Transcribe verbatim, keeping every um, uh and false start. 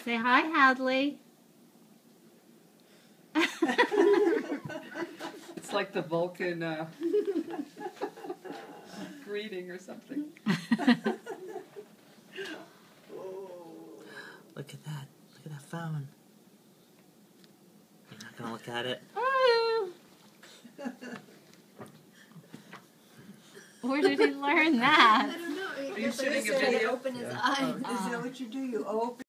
Say hi, Hadley. It's like the Vulcan uh, greeting or something. Look at that. Look at that phone. You're not going to look at it? Oh. Where did he learn that? I don't know. Are you shooting a He video? open his Yeah. eyes. Is that what you do? You open